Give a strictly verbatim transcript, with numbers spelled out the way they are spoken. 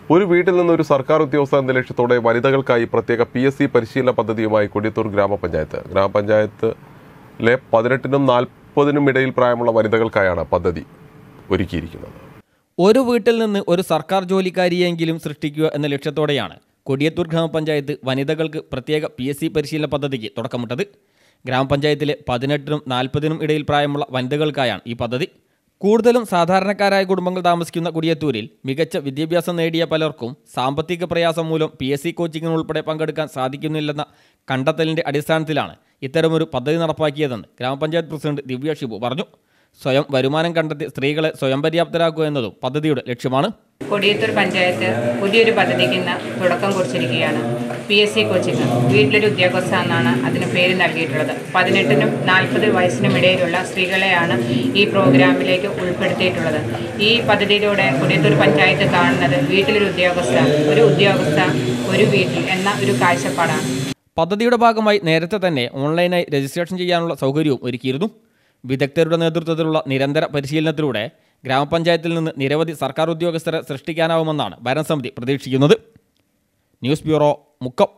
ഒരു വീട്ടിൽ നിന്ന് ഒരു സർക്കാർ ഉദ്യോഗസ്ഥ എന്ന ലക്ഷ്യത്തോടെ വനിതകൾക്കായി പ്രത്യേക പി എസ് സി പരിശീലന പദ്ധതിയുമായി കൊടിയത്തൂർ ഗ്രാമപഞ്ചായത്ത് ഗ്രാമപഞ്ചായത്തിലെ പതിനെട്ടിനും നാൽപ്പതിനും ഇടയിൽ പ്രായമുള്ള വനിതകൾക്കായാണ് പദ്ധതി ഒരുക്കിയിരിക്കുന്നത്. ഒരു വീട്ടിൽ നിന്ന് ഒരു സർക്കാർ ജോലിക്കാരിയെങ്കിലും സൃഷ്ടിക്കുക എന്ന ലക്ഷ്യത്തോടെയാണ് കൊടിയത്തൂർ ഗ്രാമപഞ്ചായത്ത് വനിതകൾക്ക് പ്രത്യേക പി എസ് സി പരിശീലന പദ്ധതിക്ക് തുടക്കമിട്ടത്. ഗ്രാമപഞ്ചായത്തിലെ പതിനെട്ടിനും നാൽപ്പതിനും ഇടയിൽ പ്രായമുള്ള വനിതകൾക്കായാണ് ഈ പദ്ധതി. കൂടുതലും സാധാരണക്കാരായ കുടുംബങ്ങൾ താമസിക്കുന്ന കൊടിയത്തൂരിൽ മികച്ച വിദ്യാഭ്യാസം നേടിയ പലർക്കും സാമ്പത്തിക പ്രയാസം മൂലം പി എസ് സി കോച്ചിങ്ങിനുൾപ്പെടെ പങ്കെടുക്കാൻ സാധിക്കുന്നില്ലെന്ന കണ്ടെത്തലിൻ്റെ അടിസ്ഥാനത്തിലാണ് ഇത്തരമൊരു പദ്ധതി നടപ്പാക്കിയതെന്ന് ഗ്രാമപഞ്ചായത്ത് പ്രസിഡന്റ് ദിവ്യ ഷിബു പറഞ്ഞു. സ്വയം വരുമാനം കണ്ടെത്തി സ്ത്രീകളെ സ്വയം പര്യാപ്തരാക്കുക എന്നതും പദ്ധതിയുടെ ലക്ഷ്യമാണ്. കൊടിയത്തൂർ പഞ്ചായത്ത് പുതിയൊരു പദ്ധതിക്ക് ഇന്ന് തുടക്കം കുറിച്ചിരിക്കുകയാണ്. പി എസ് സി കോച്ചിങ് വീട്ടിലൊരു ഉദ്യോഗസ്ഥ എന്നാണ് അതിന് പേര് നൽകിയിട്ടുള്ളത്. പതിനെട്ടിനും നാൽപ്പത് വയസ്സിനും ഇടയിലുള്ള സ്ത്രീകളെയാണ് ഈ പ്രോഗ്രാമിലേക്ക് ഉൾപ്പെടുത്തിയിട്ടുള്ളത്. ഈ പദ്ധതിയിലൂടെ കൊടിയത്തൂർ പഞ്ചായത്ത് കാണുന്നത് വീട്ടിലൊരു ഉദ്യോഗസ്ഥ ഒരു ഉദ്യോഗസ്ഥ ഒരു വീട്ടിൽ എന്ന ഒരു കാഴ്ചപ്പാടാണ്. പദ്ധതിയുടെ ഭാഗമായി നേരത്തെ തന്നെ ഓൺലൈനായി രജിസ്ട്രേഷൻ ചെയ്യാനുള്ള സൗകര്യവും ഒരുക്കിയിരുന്നു. വിദഗ്ധരുടെ നേതൃത്വത്തിലുള്ള നിരന്തര പരിശീലനത്തിലൂടെ ഗ്രാമപഞ്ചായത്തിൽ നിന്ന് നിരവധി സർക്കാർ ഉദ്യോഗസ്ഥരെ സൃഷ്ടിക്കാനാവുമെന്നാണ് ഭരണസമിതി പ്രതീക്ഷിക്കുന്നത്. News bureau, Mukkam.